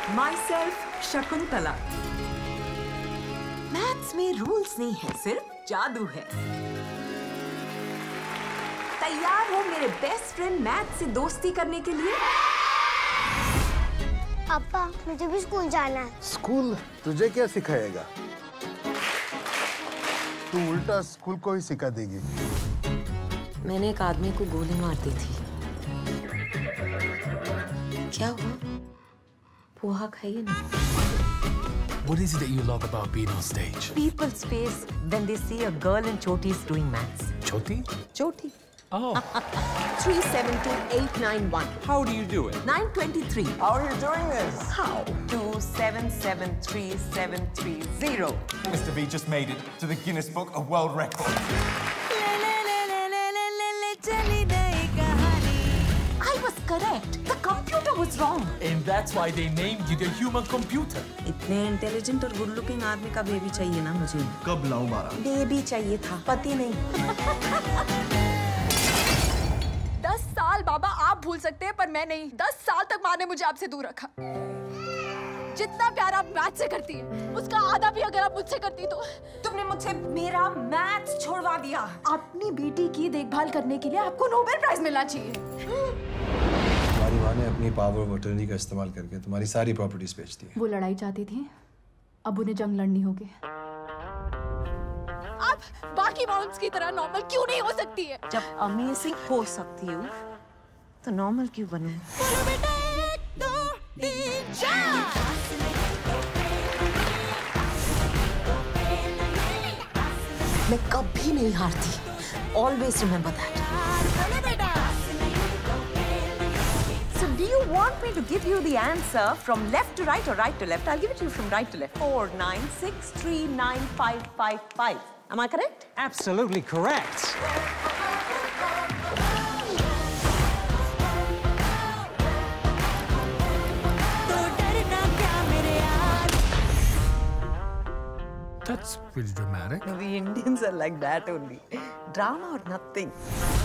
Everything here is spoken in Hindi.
माइसेल्फ शकुंतला। मैथ्स में रूल्स नहीं है, सिर्फ जादू है। तैयार हो मेरे बेस्ट फ्रेंड मैथ से दोस्ती करने के लिए? पापा, मुझे भी स्कूल जाना है। स्कूल तुझे क्या सिखाएगा? तू उल्टा स्कूल को ही सिखा देगी। मैंने एक आदमी को गोली मार दी थी। क्या हुआ? पोहा खाइए ना। What is it that you love about being on stage? People's face when they see a girl in chotis doing maths. Choti? Choti. Oh. 372,891. How do you do it? 923. How are you doing this? How? 2773730. Mr. V just made it to the Guinness Book of World Records. I was correct. The computer was wrong. And that's why they named you the human computer. इतने इंटेलिजेंट और गुड लुकिंग आदमी का बेबी चाहिए ना मुझे। कब लाऊं मारा? बेबी चाहिए था, पति नहीं। 10 साल बाबा आप भूल सकते हैं, पर मैं नहीं। 10 साल तक माँ ने मुझे आपसे दूर रखा। जितना प्यार आप मैथ से करती है, उसका आधा भी अगर आप मुझसे करती तो। तुमने मुझसे मेरा मैथ्स छोड़वा दिया। अपनी बेटी की देखभाल करने के लिए आपको नोबेल प्राइज मिलना चाहिए। तुम्हारी माँ ने अपनी पावर ऑफ अटर्नी का इस्तेमाल करके तुम्हारी सारी प्रॉपर्टीज बेच दी। वो लड़ाई चाहती थी, अब उन्हें जंग लड़नी होगी। आप बाकी माउंट्स की तरह नॉर्मल क्यों नहीं हो सकती है? जब अमेजिंग हो सकती हूँ, तो नॉर्मल क्यों बनूं? बोलो बेटा, 1 2 3 4। मैं कभी नहीं हारती। Always remember that. बोलो बेटा। So do you want me to give you the answer from left to right or right to left? I'll give it to you from right to left. 496395555. Am I correct? Absolutely correct. That's pretty dramatic. The Indians are like that only. Drama or nothing.